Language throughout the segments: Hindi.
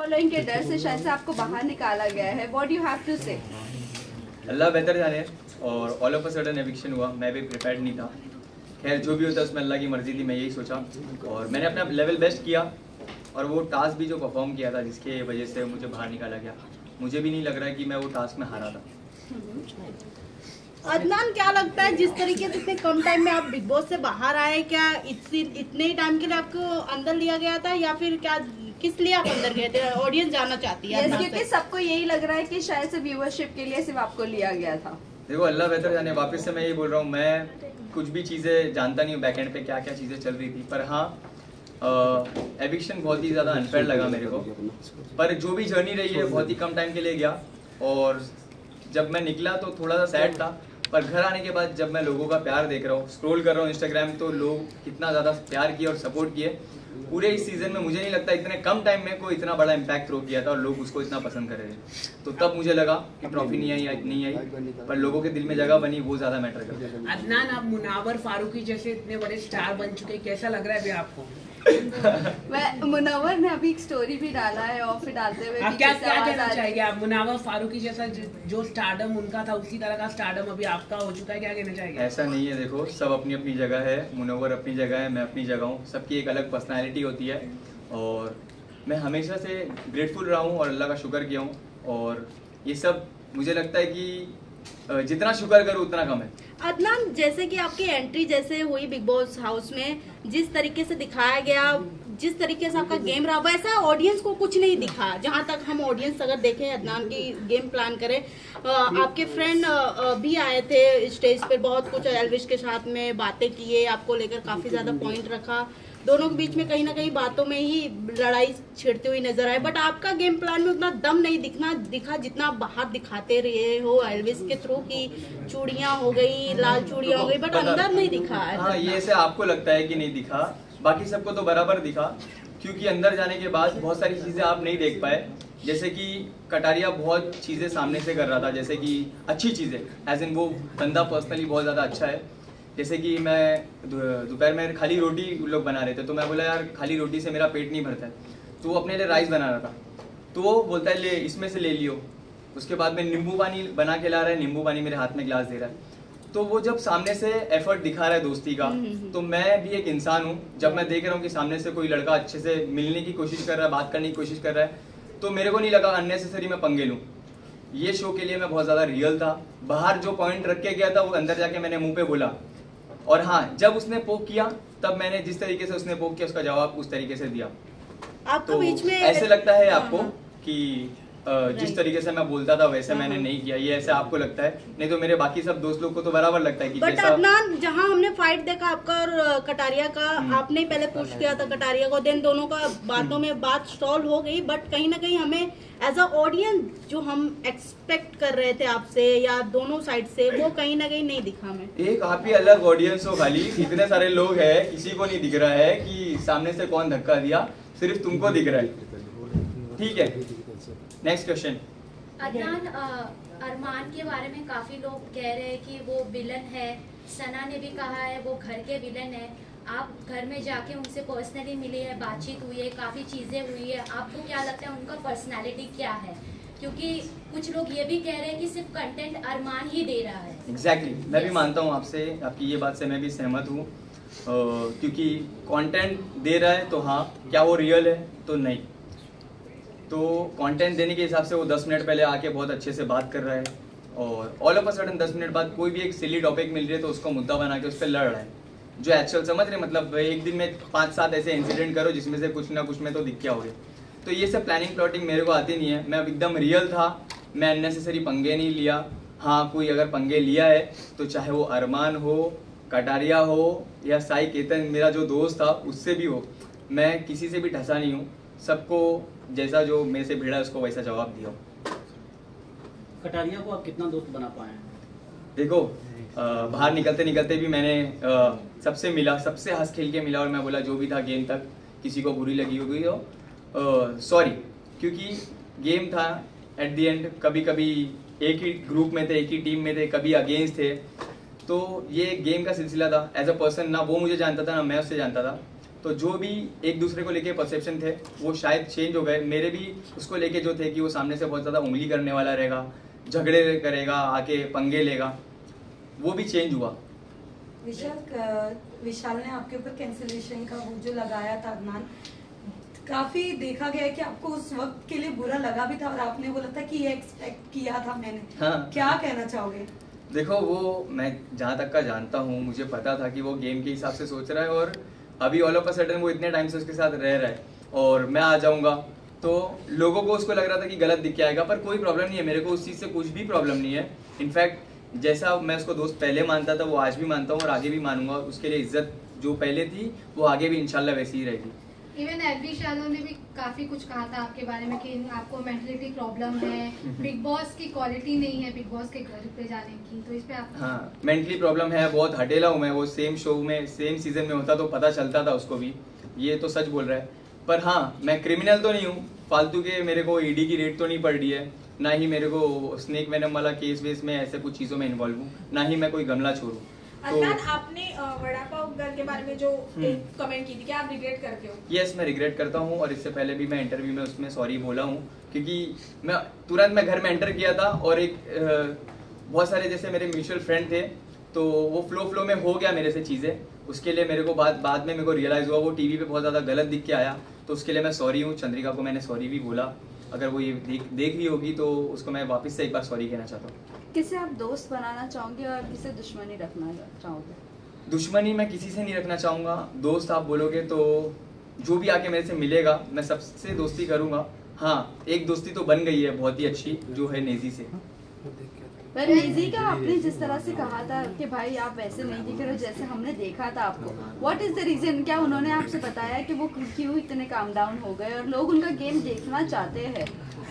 फॉलोइंग के डर से शायद से आपको बाहर निकाला गया है, व्हाट यू हैव टू से? अल्लाह बेहतर जाने, और all of a sudden eviction हुआ, मैं भी प्रिपेयर्ड नहीं था। खैर जो भी होता है उसमें अल्लाह की मर्जी थी, मैं यही सोचा और मैंने अपना लेवल बेस्ट किया, और वो टास्क भी जो परफॉर्म किया था जिसके वजह से मुझे बाहर निकाला गया, मुझे भी नहीं लग रहा है कि मैं वो टास्क में हारा था। अदनान, क्या लगता है जिस तरीके से इतने कम टाइम में आप बिग बॉस से बाहर आए, क्या इतने ही टाइम के लिए आपको अंदर लिया गया था, या फिर क्या किस लिए आप अंदर गए थे? ऑडियंस जानना चाहती है। क्योंकि सबको यही लग रहा है कि शायद से व्यूअरशिप के लिए सिर्फ आपको लिया गया था। देखो अल्लाह बेहतर जाने, वापस से मैं यही बोल रहा हूँ, मैं कुछ भी चीज़ें जानता नहीं हूँ बैकएंड पे क्या क्या चीज़ें चल रही थी, पर हाँ एविक्शन बहुत ही ज़्यादा अनफेयर लगा मेरे को, पर जो भी जर्नी रही है बहुत ही कम टाइम के लिए गया, और जब मैं निकला तो थोड़ा सा सैड था, पर घर आने के बाद जब मैं लोगों का प्यार देख रहा हूँ, स्क्रॉल कर रहा हूँ इंस्टाग्राम, तो लोग कितना ज़्यादा प्यार किए और सपोर्ट किए। पूरे इस सीजन में मुझे नहीं लगता इतने कम टाइम में कोई इतना बड़ा इम्पैक्ट थ्रो किया था और लोग उसको इतना पसंद कर रहे थे। तो तब मुझे लगा कि ट्रॉफी नहीं आई, पर लोगों के दिल में जगह बनी, वो ज़्यादा मैटर करता है। अदनान, आप मुनावर फारूकी जैसे इतने बड़े स्टार बन चुके, कैसा लग रहा है अभी आपको? मुनव्वर ने अभी एक स्टोरी भी डाला है, और फिर डालते हुए आप क्या कहना चाहेंगे? आप मुनावर फारूकी जैसा जो स्टारडम उनका था उसी तरह का स्टारडम अभी आपका हो चुका है, क्या कहना चाहेंगे? ऐसा नहीं है, देखो सब अपनी अपनी जगह है, मुनव्वर अपनी जगह है, मैं अपनी जगह हूँ, सबकी एक अलग पर्सनैलिटी होती है, और मैं हमेशा से ग्रेटफुल रहा हूँ और अल्लाह का शुक्र किया हूँ, और ये सब मुझे लगता है कि जितना शुक्र करूँ उतना कम है। अदनान, जैसे कि आपकी एंट्री जैसे हुई बिग बॉस हाउस में, जिस तरीके से दिखाया गया, जिस तरीके से आपका गेम रहा, वैसा ऑडियंस को कुछ नहीं दिखा। जहां तक हम ऑडियंस अगर देखें, अदनान की गेम प्लान करें, आपके फ्रेंड भी आए थे स्टेज पे, बहुत कुछ एल्विश के साथ में बातें किए, आपको लेकर काफी ज्यादा पॉइंट रखा, दोनों के बीच में कहीं ना कहीं बातों में ही लड़ाई छिड़ती हुई नजर आए, बट आपका गेम प्लान में उतना दम नहीं दिखा जितना आप बाहर दिखाते रहे हो एल्विस के थ्रू की चूड़ियां हो गई, लाल चूड़ियां हो गई, बट अंदर नहीं दिखा। हाँ, ये ऐसे आपको लगता है कि नहीं दिखा, बाकी सबको तो बराबर दिखा, क्योंकि अंदर जाने के बाद बहुत सारी चीजें आप नहीं देख पाए, जैसे कि कटारिया बहुत चीजें सामने से कर रहा था, जैसे कि अच्छी चीजें, एज इन वो बंदा पर्सनली बहुत ज्यादा अच्छा है। जैसे कि मैं दोपहर में खाली रोटी लोग बना रहे थे, तो मैं बोला यार खाली रोटी से मेरा पेट नहीं भरता है, तो वो अपने लिए राइस बना रहा था, तो वो बोलता है ले इसमें से ले लियो। उसके बाद में नींबू पानी बना के ला रहा है, नींबू पानी मेरे हाथ में गिलास दे रहा है, तो वो जब सामने से एफर्ट दिखा रहा है दोस्ती का, तो मैं भी एक इंसान हूँ, जब मैं देख रहा हूँ कि सामने से कोई लड़का अच्छे से मिलने की कोशिश कर रहा है, बात करने की कोशिश कर रहा है, तो मेरे को नहीं लगा अननेसेसरी मैं पंगे लूँ। ये शो के लिए मैं बहुत ज्यादा रियल था, बाहर जो पॉइंट रख के गया था वो अंदर जाके मैंने मुंह पे बोला, और हाँ जब उसने पोक किया तब मैंने जिस तरीके से उसने पोक किया उसका जवाब उस तरीके से दिया। आपको तो बीच में ऐसे लगता है आपको कि जिस तरीके से मैं बोलता था वैसे मैंने नहीं किया, ये ऐसे आपको लगता है, नहीं तो मेरे बाकी सब दोस्त लोग को तो बराबर लगता है कि बट कैसा। अदनान, जहां हमने फाइट देखा आपका और कटारिया का, आपने पहले पुश किया था कटारिया को, देन दोनों का बातों में बात सॉल्व हो गई, बट कहीं ना कहीं हमें एज अ ऑडियंस जो हम एक्सपेक्ट कर रहे थे आपसे या दोनों साइड से, वो कहीं ना कहीं नहीं दिखा हमें। एक आप ही अलग ऑडियंस हो, खाली इतने सारे लोग हैं, किसी को नहीं दिख रहा है कि सामने से कौन धक्का दिया, सिर्फ तुमको दिख रहा है। ठीक है, नेक्स्ट क्वेश्चन। अदनान, अरमान के बारे में काफी लोग कह रहे हैं कि वो विलन है, सना ने भी कहा है वो घर के विलन है, आप घर में जाके उनसे पर्सनली मिले हैं, बातचीत हुई है, काफी चीजें हुई है, आपको क्या लगता है उनका पर्सनालिटी क्या है? क्योंकि कुछ लोग ये भी कह रहे हैं कि सिर्फ कंटेंट अरमान ही दे रहा है। एग्जैक्टली, मैं भी मानता हूँ आपसे, आपकी ये बात से मैं भी सहमत हूँ, क्योंकि कंटेंट दे रहा है तो हाँ, क्या वो रियल है तो नहीं, तो कंटेंट देने के हिसाब से वो 10 मिनट पहले आके बहुत अच्छे से बात कर रहा है, और all of a sudden 10 minute बाद कोई भी एक सिली टॉपिक मिल रही है तो उसको मुद्दा बना के उस पर लड़ रहा है, जो एक्चुअल समझ रहे, मतलब एक दिन में 5-7 ऐसे इंसिडेंट करो जिसमें से कुछ ना कुछ में तो दिख क्या हो गया। तो ये सब प्लानिंग प्लॉटिंग मेरे को आती नहीं है, मैं एकदम रियल था, मैं अननेसेसरी पंगे नहीं लिया। हाँ, कोई अगर पंगे लिया है तो चाहे वो अरमान हो, कटारिया हो या साई केतन मेरा जो दोस्त था उससे भी हो, मैं किसी से भी ठसा नहीं हूँ, सबको जैसा जो मेरे से भिड़ा उसको वैसा जवाब दिया। कटारिया को आप कितना दोस्त बना पाए? देखो बाहर निकलते निकलते भी मैंने सबसे मिला, सबसे हंस खेल के मिला, और मैं बोला जो भी था गेम तक, किसी को बुरी लगी होगी तो सॉरी, क्योंकि गेम था एट द एंड, कभी कभी एक ही ग्रुप में थे, एक ही टीम में थे, कभी अगेंस्ट थे, तो ये गेम का सिलसिला था। एज अ पर्सन ना वो मुझे जानता था ना मैं उससे जानता था, तो जो भी एक दूसरे को लेके परसेप्शन थे वो शायद चेंज हो गए। मेरे भी उसको लेके जो थे कि वो सामने से बहुत ज़्यादा उंगली करने वाला रहेगा, झगड़े करेगा, आके पंगे लेगा, वो भी चेंज हुआ। विशाल ने आपके ऊपर कैंसिलेशन का वो जो लगाया था अदनान, काफी देखा गया है कि आपको उस वक्त के लिए बुरा लगा भी था और आपने बोला था कि ये एक्सपेक्ट किया था मैंने। हाँ। क्या कहना चाहोगे? देखो वो मैं जहाँ तक का जानता हूँ, मुझे पता था कि वो गेम के हिसाब से सोच रहा है और अभी ऑल ऑफ अ सडन वो इतने टाइम से उसके साथ रह रहा है और मैं आ जाऊँगा तो लोगों को उसको लग रहा था कि गलत दिख के आएगा, पर कोई प्रॉब्लम नहीं है, मेरे को उस चीज़ से कुछ भी प्रॉब्लम नहीं है। इनफैक्ट जैसा मैं उसको दोस्त पहले मानता था वो आज भी मानता हूँ और आगे भी मानूंगा। उसके लिए इज्जत जो पहले थी वो आगे भी इंशाल्लाह वैसी ही रहेगी। इवन एलवी शालों ने भी काफी कुछ कहा था आपके बारे में कि आपको मेंटलिटी प्रॉब्लम है, बिग बॉस की क्वालिटी नहीं है बिग बॉस के घर पे जाने की, तो इस पे आप? हाँ, मेंटली प्रॉब्लम है, बहुत हटेला हूँ मैं। वो सेम शो में सेम सीजन में होता तो पता चलता था उसको भी, ये तो सच बोल रहा है। पर हाँ, मैं क्रिमिनल तो नहीं हूँ, फालतू के मेरे को ईडी की रेट तो नहीं पड़ रही है, ना ही मेरे को स्नेक वेनम वाला केस वेस में ऐसे कुछ चीज़ों में इन्वॉल्व हूँ, ना ही मैं कोई गमला छोड़ू। अदनान, आपने वड़ा पाव घर के बारे में जो एक कमेंट की थी, क्या आप रिग्रेट करते हो? यस, मैं रिग्रेट करता हूँ और इससे पहले भी मैं इंटरव्यू में उसमें सॉरी बोला हूँ, क्योंकि मैं तुरंत घर में एंटर किया था और एक बहुत सारे जैसे मेरे म्यूचुअल फ्रेंड थे तो वो फ्लो में हो गया मेरे से चीज़ें। उसके लिए मेरे को बाद में मेरे को रियलाइज़ हुआ वो टीवी पे बहुत ज़्यादा गलत दिख के आया, तो उसके लिए मैं सॉरी हूँ। चंद्रिका को मैंने सॉरी भी बोला, अगर वो ये देख रही होगी तो उसको मैं वापस से एक बार सॉरी कहना चाहता हूँ। किसे आप दोस्त बनाना चाहोगे और किसे दुश्मनी रखना चाहोगे? दुश्मनी मैं किसी से नहीं रखना चाहूँगा। दोस्त आप बोलोगे तो जो भी आके मेरे से मिलेगा मैं सबसे दोस्ती करूँगा। हाँ, एक दोस्ती तो बन गई है बहुत ही अच्छी, जो है नेजी से। पर नेजी का आपने जिस तरह से कहा था कि भाई आप वैसे नहीं दिख रहे जैसे हमने देखा था आपको, व्हाट इज द रीजन? क्या उन्होंने आपसे बताया कि वो क्यों इतने काम डाउन हो गए और लोग उनका गेम देखना चाहते हैं?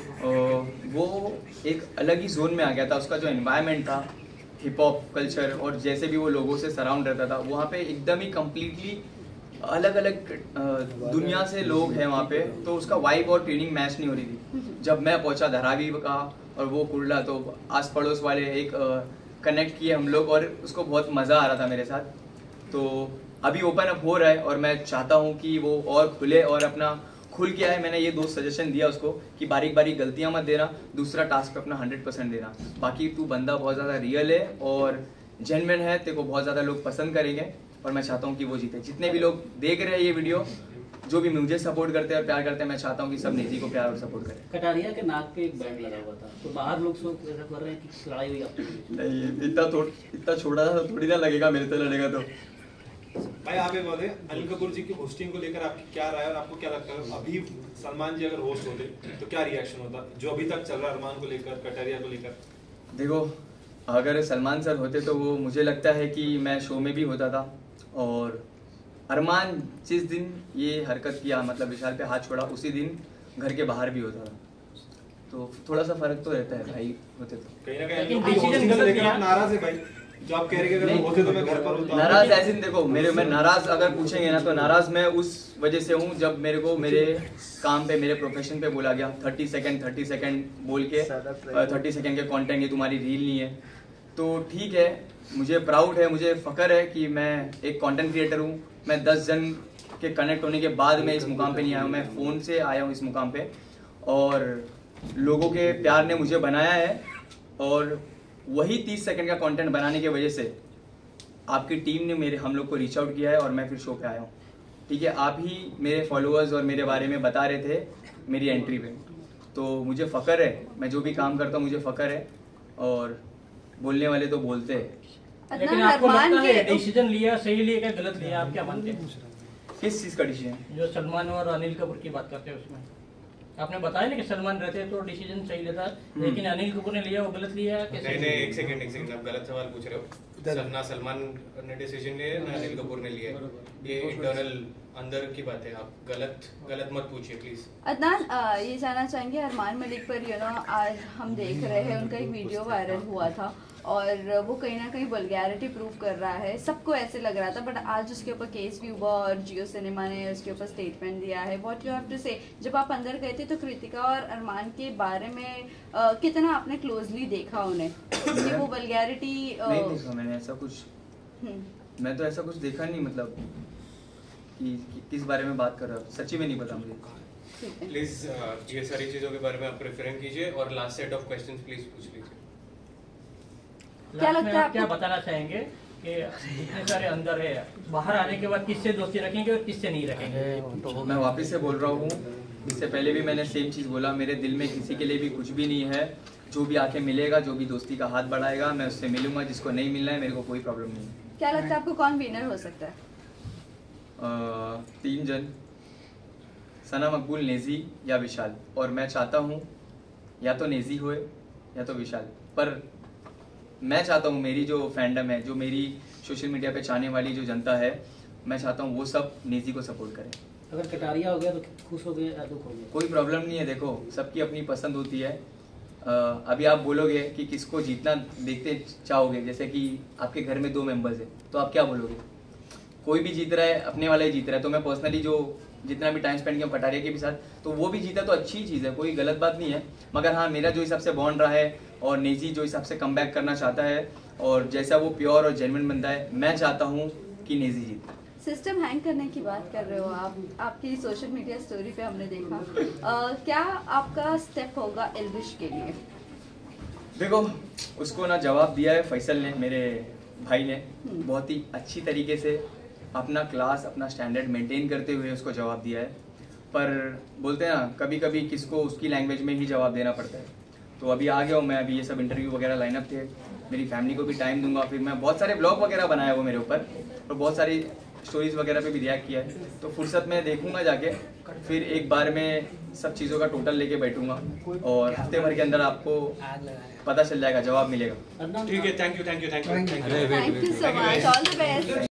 वो एक अलग ही जोन में आ गया था। उसका जो एनवायरनमेंट था, हिप हॉप कल्चर और जैसे भी वो लोगों से सराउंड रहता था, वहाँ पे एकदम ही कम्प्लीटली अलग अलग दुनिया से लोग हैं वहाँ पे, तो उसका वाइब और ट्रेनिंग मैच नहीं हो रही थी। जब मैं पहुँचा धारावी का और वो कुर्ला, तो आस पड़ोस वाले एक कनेक्ट किए हम लोग और उसको बहुत मज़ा आ रहा था मेरे साथ। तो अभी ओपन अप हो रहा है और मैं चाहता हूँ कि वो और खुले और अपना खुल के आए। मैंने ये दो सजेशन दिया उसको कि बारीक बारीक गलतियां मत देना, दूसरा टास्क पे अपना 100% देना। बाकी तू बंदा बहुत ज़्यादा रियल है और जेन्युइन है, तेरे को बहुत ज़्यादा लोग पसंद करेंगे और मैं चाहता हूँ कि वो जीते। जितने भी लोग देख रहे हैं ये वीडियो, जो भी मुझे सपोर्ट करते हैं और प्यार करते हैं, मैं चाहता हूँ कि सब नेजी को प्यार और सपोर्ट करें। कटारिया के नाक पे एक बैंड लगा हुआ था, तो बाहर लोग सोच कर रहे हैं कि लड़ाई हुई आपकी? नहीं, इतना छोटा सा थोड़ी ना लगेगा, मेरे से लड़ेगा तो। भाई आप ये बोले अनिल कपूर जी की होस्टिंग को लेकर आपकी क्या राय और आपको क्या लगता है अभी सलमान जी अगर होस्ट होते तो क्या रिएक्शन होता, जो अभी तक चल रहा है अरमान को लेकर, कटारिया को लेकर? देखो, अगर सलमान सर होते तो वो मुझे लगता है कि मैं शो में भी होता था, और अरमान जिस दिन ये हरकत किया, मतलब विशाल पे हाथ छोड़ा, उसी दिन घर के बाहर भी होता था। तो थोड़ा सा फर्क तो रहता है भाई, होते तो। कहीं ना कहीं आप नाराज है भाई, जो आप कह रहे हैं अगर होते तो मैं घर पर होता। नाराज ऐसे देखो, मैं नाराज अगर पूछेंगे ना तो नाराज मैं उस वजह से हूँ जब मेरे को मेरे काम पे, मेरे प्रोफेशन पे बोला गया 30 सेकंड बोल के 30 सेकंड के कंटेंट, ये तुम्हारी रील नहीं है। तो ठीक है, मुझे प्राउड है, मुझे फख्र है कि मैं एक कंटेंट क्रिएटर हूँ। मैं 10 जन के कनेक्ट होने के बाद मैं इस मुकाम पे नहीं आया हूँ, मैं फ़ोन से आया हूँ इस मुकाम पे, और लोगों के प्यार ने मुझे बनाया है। और वही 30 सेकंड का कंटेंट बनाने की वजह से आपकी टीम ने हम लोग को रीच आउट किया है और मैं फिर शो पे आया हूँ। ठीक है, आप ही मेरे फॉलोअर्स और मेरे बारे में बता रहे थे मेरी एंट्री पे, तो मुझे फ़ख्र है, मैं जो भी काम करता हूँ मुझे फ़ख्र है, और बोलने वाले तो बोलते हैं। लेकिन आपको लगता है डिसीजन लिया सही लिया क्या गलत लिया, आप क्या मानते हैं? किस चीज़ का डिसीजन? जो सलमान और अनिल कपूर की बात करते हैं उसमें आपने बताया ना कि सलमान रहते तो डिसीजन सही लेता, लेकिन अनिल कपूर ने लिया वो गलत लिया। नहीं, एक सेकंड, आप गलत सवाल पूछ रहे हो। ना सलमान ने डिसीजन लिया ना अनिल कपूर ने लिया, ये इंटरनल अंदर की बात है, आप गलत मत पूछिए प्लीज। अदनान, ये जानना चाहेंगे अरमान मलिक पर आज हम देख रहे हैं उनका एक वीडियो वायरल हुआ था और वो कहीं ना कहीं वल्गैरिटी प्रूव कर रहा है, सबको ऐसे लग रहा था, बट आज उसके ऊपर केस भी हुआ और जियो सिनेमा ने उसके ऊपर स्टेटमेंट दिया है। व्हाट यू हैव टू से? जब आप अंदर गए थे तो कृतिका और अरमान के बारे में कितना आपने क्लोजली देखा उन्हें कि वो वल्गैरिटी? नहीं देखा मैंने ऐसा कुछ, मैं तो ऐसा कुछ देखा नहीं, मतलब कि किस बारे में बात कर रहे हो, सच्ची में नहीं पता मुझे। प्लीज ये सारी चीजों के बारे में आप प्रेफरेंस कीजिए और last set of questions please पूछ लीजिए। क्या लगता है, आप क्या बताना चाहेंगे कि इतने सारे अंदर है, बाहर आने के बाद किससे दोस्ती रखेंगे और किससे नहीं रखेंगे? तो मैं वापस से बोल रहा हूँ, इससे पहले भी मैंने सेम चीज़ बोला, मेरे दिल में किसी के लिए भी कुछ भी नहीं है। जो भी आके मिलेगा, जो भी दोस्ती का हाथ बढ़ाएगा, मैं उससे मिलूंगा। जिसको नहीं मिलना है, मेरे को कोई प्रॉब्लम नहीं है। क्या लगता है आपको कौन विनर हो सकता है? 3 जन, सना, मकबूल, नेजी या विशाल। और मैं चाहता हूँ या तो नेजी होए या तो विशाल, पर मैं चाहता हूँ मेरी जो फैंडम है, जो मेरी सोशल मीडिया पे चाहने वाली जो जनता है, मैं चाहता हूँ वो सब नेजी को सपोर्ट करें। अगर कटारिया हो गया तो खुश हो गए या दुख हो गया? कोई प्रॉब्लम नहीं है, देखो सबकी अपनी पसंद होती है। अभी आप बोलोगे कि किसको जीतना देखते चाहोगे, जैसे कि आपके घर में 2 मेंबर्स है, तो आप क्या बोलोगे? कोई भी जीत रहा है, अपने वाला ही जीत रहा है। तो मैं पर्सनली जो जितना भी टाइम स्पेंड किया कटारिया के भी साथ, तो वो भी जीता तो अच्छी चीज़ है, कोई गलत बात नहीं है। मगर हाँ, मेरा जो हिसाब से बॉन्ड रहा है और नेजी जो हिसाब से कम बैक करना चाहता है और जैसा वो प्योर और जेन्युइन बनता है, मैं चाहता हूँ कि नेजी जीते। सिस्टम हैंग करने की बात कर रहे हो आप, आपकी सोशल मीडिया स्टोरी पे हमने देखा। क्या आपका स्टेप होगा एल्विश के लिए? देखो, उसको ना जवाब दिया है फैसल ने, मेरे भाई ने, बहुत ही अच्छी तरीके से अपना क्लास, अपना स्टैंडर्ड मेंटेन करते हुए उसको जवाब दिया है। पर बोलते हैं ना, कभी कभी किसको उसकी लैंग्वेज में ही जवाब देना पड़ता है। तो अभी आ गया हूँ मैं, अभी ये सब इंटरव्यू वगैरह लाइनअप थे, मेरी फैमिली को भी टाइम दूंगा। फिर मैं बहुत सारे ब्लॉग वगैरह बनाया वो मेरे ऊपर, और बहुत सारी स्टोरीज वगैरह पे भी रिएक्ट किया है। तो फुर्सत में देखूंगा जाके, फिर एक बार में सब चीज़ों का टोटल लेके बैठूंगा और हफ्ते भर के अंदर आपको पता चल जाएगा, जवाब मिलेगा। ठीक है, thank you. Thank you so much, all the best.